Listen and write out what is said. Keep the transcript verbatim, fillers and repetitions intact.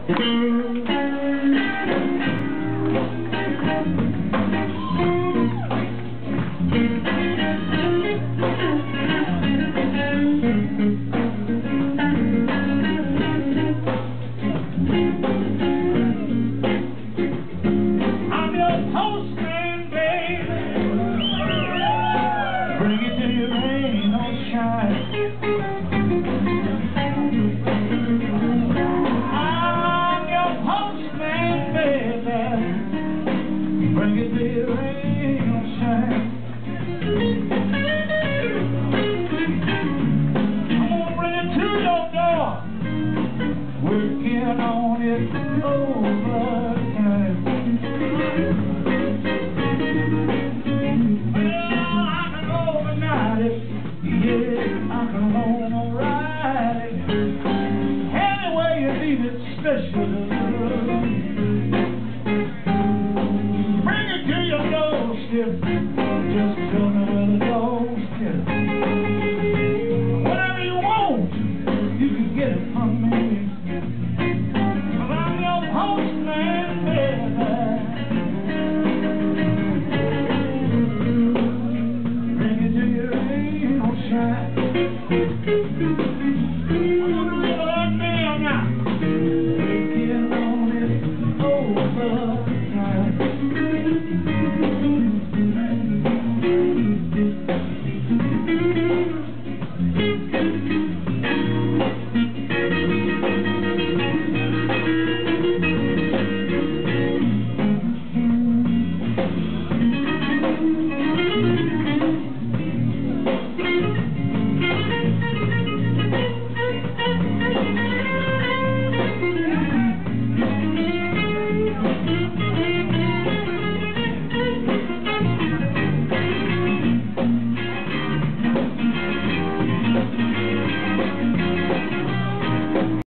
I'm your postman, baby. Bring it to your rain or shine. I'm your postman, baby. Bring it to your rain or shine. I'm gonna bring it to your door. Working on it overtime. Well, I can overnight it. Yeah, I can override it. Any way you need it, special.